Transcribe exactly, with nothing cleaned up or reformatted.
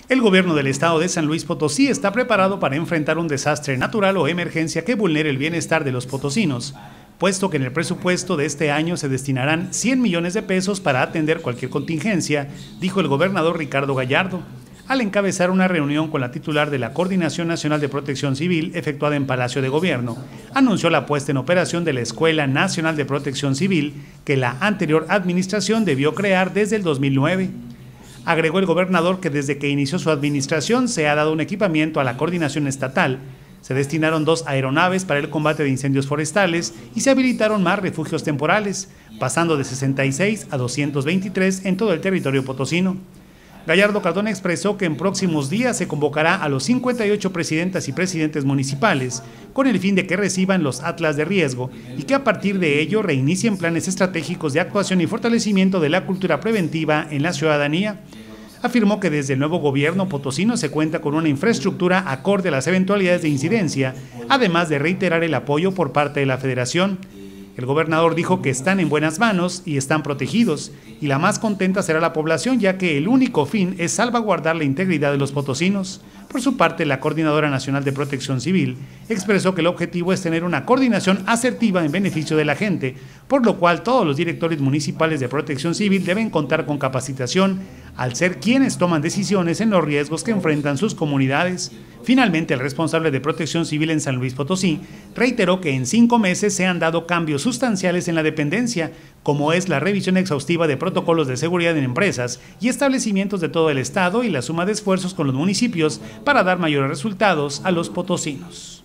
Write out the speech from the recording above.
El gobierno del estado de San Luis Potosí está preparado para enfrentar un desastre natural o emergencia que vulnere el bienestar de los potosinos, puesto que en el presupuesto de este año se destinarán cien millones de pesos para atender cualquier contingencia, dijo el gobernador Ricardo Gallardo, al encabezar una reunión con la titular de la Coordinación Nacional de Protección Civil efectuada en Palacio de Gobierno. Anunció la puesta en operación de la Escuela Nacional de Protección Civil que la anterior administración debió crear desde el dos mil nueve. Agregó el gobernador que desde que inició su administración se ha dado un equipamiento a la coordinación estatal, se destinaron dos aeronaves para el combate de incendios forestales y se habilitaron más refugios temporales, pasando de sesenta y seis a doscientos veintitrés en todo el territorio potosino. Gallardo Cardona expresó que en próximos días se convocará a los cincuenta y ocho presidentas y presidentes municipales con el fin de que reciban los atlas de riesgo y que a partir de ello reinicien planes estratégicos de actuación y fortalecimiento de la cultura preventiva en la ciudadanía. Afirmó que desde el nuevo gobierno potosino se cuenta con una infraestructura acorde a las eventualidades de incidencia, además de reiterar el apoyo por parte de la Federación. El gobernador dijo que están en buenas manos y están protegidos, y la más contenta será la población, ya que el único fin es salvaguardar la integridad de los potosinos. Por su parte, la Coordinadora Nacional de Protección Civil expresó que el objetivo es tener una coordinación asertiva en beneficio de la gente, por lo cual todos los directores municipales de Protección Civil deben contar con capacitación, al ser quienes toman decisiones en los riesgos que enfrentan sus comunidades. Finalmente, el responsable de Protección Civil en San Luis Potosí reiteró que en cinco meses se han dado cambios sustanciales en la dependencia, como es la revisión exhaustiva de protocolos de seguridad en empresas y establecimientos de todo el estado y la suma de esfuerzos con los municipios para dar mayores resultados a los potosinos.